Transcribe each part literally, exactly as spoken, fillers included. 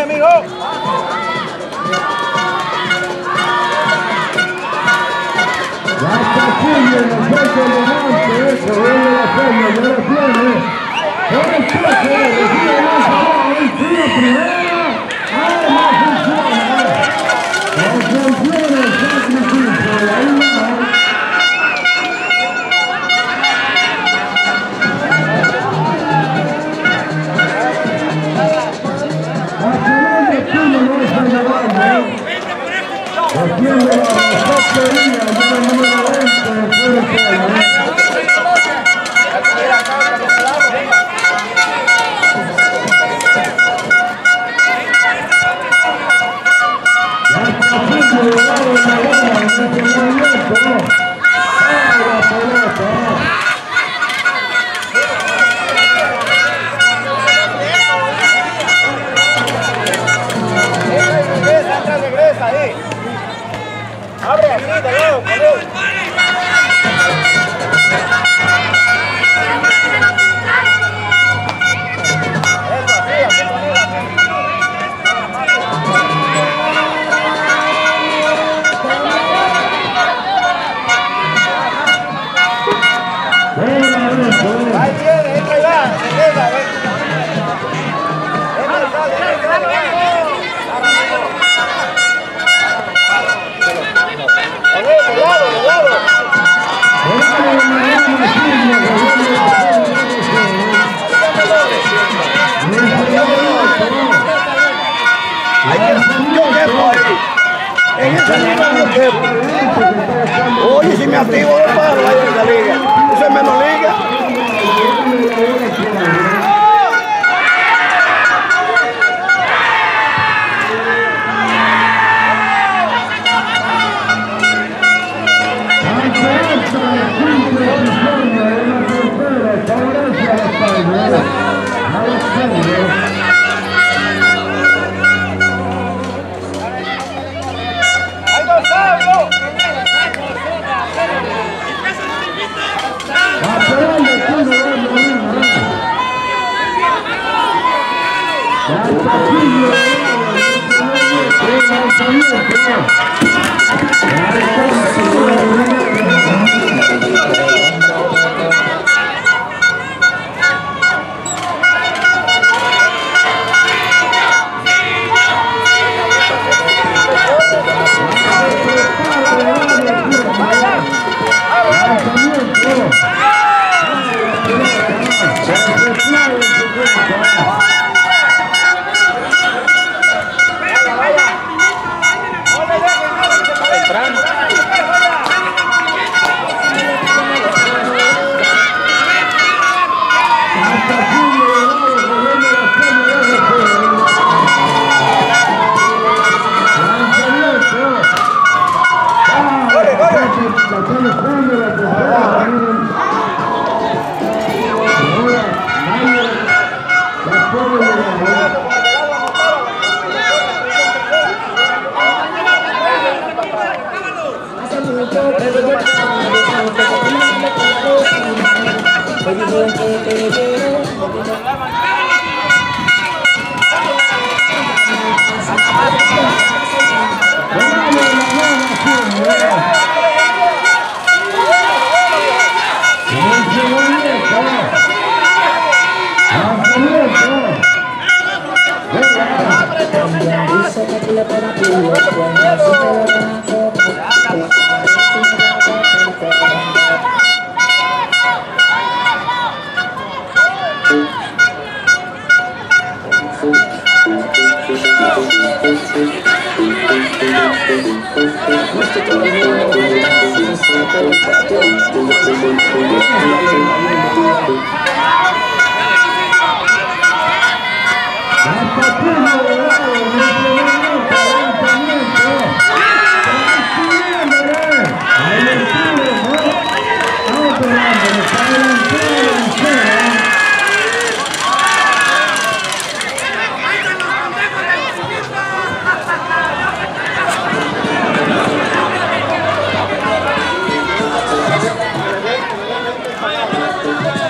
amigo. La Casilla en el centro de Monte, eso vuelve la feria, ya lo tiene. El toque, recibe más abajo, el tiro primero. Ahora funciona. No funciona el sacrificio de ahí va. La segunda tiro no está llevando. Defiende la factoría, ya el número veinte, fuera fuera. Regresa ahí. Abre aquí, de nuevo, con él. Eso, así, así, ahí viene, entra y va, regresa, ven. Entra y sale, entra y sale, de lado, de lado. Hay que yo quepo ahí. En esa liga yo quepo. Oye, si me activo de paro ahí en esa liga. Eso es menos liga.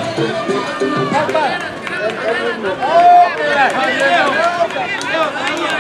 Oh,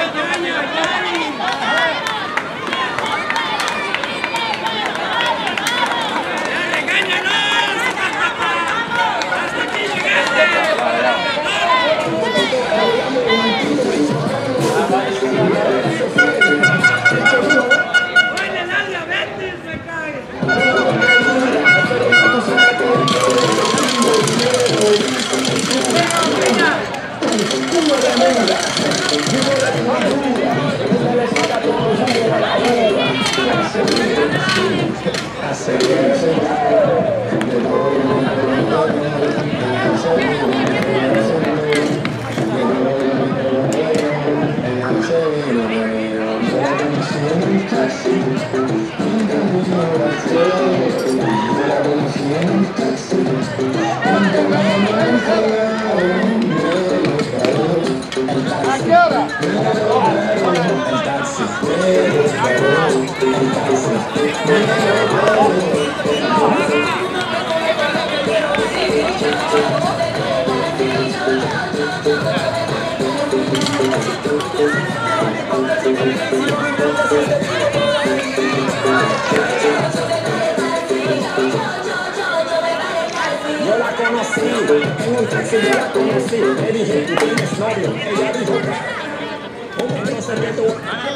Yo la conocí, en un taxi yo la conocí, le dije, ¿tú tienes novio? Ella dijo, un metro se ve tu...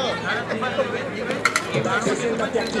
Siéntate aquí,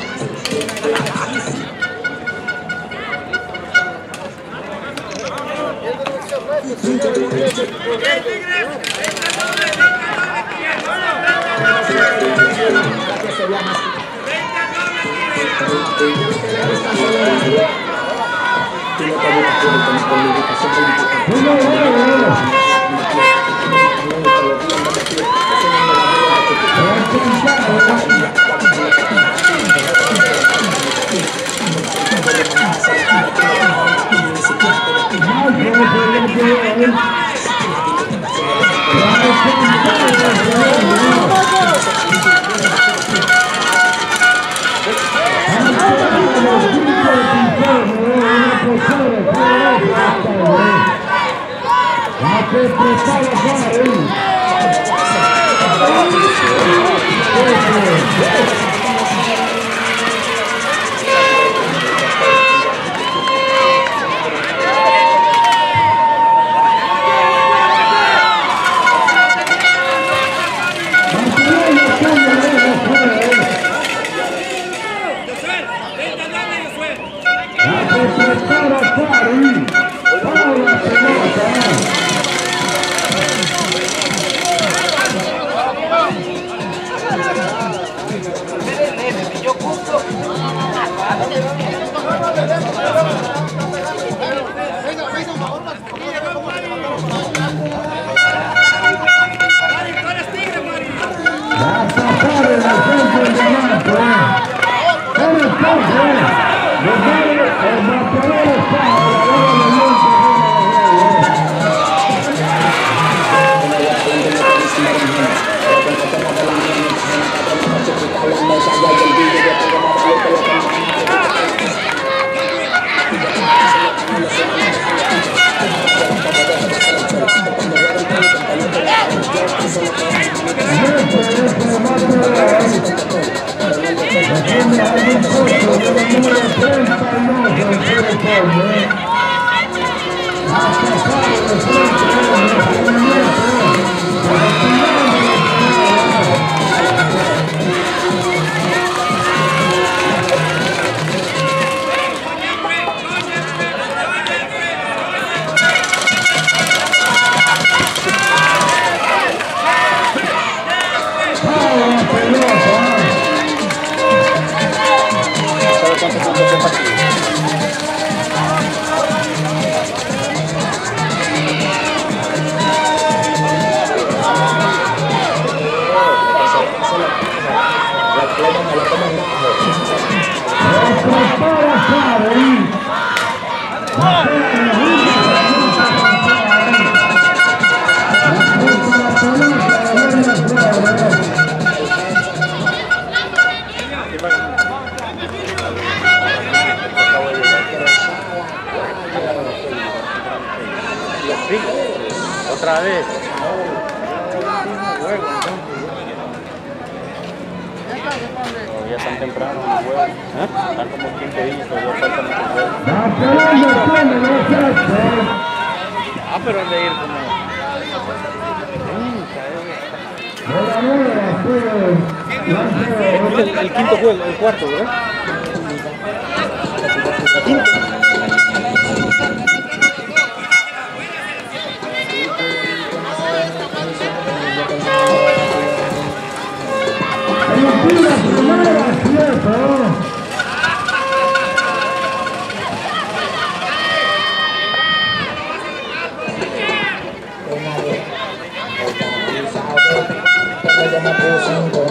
Otra vez. Todavía tan temprano el juego. ¿Eh? Están como quince días, todavía falta mucho juego. Ah, pero han de ir como... El, el quinto juego, el cuarto, ¿verdad? El quinto. Yo me puse un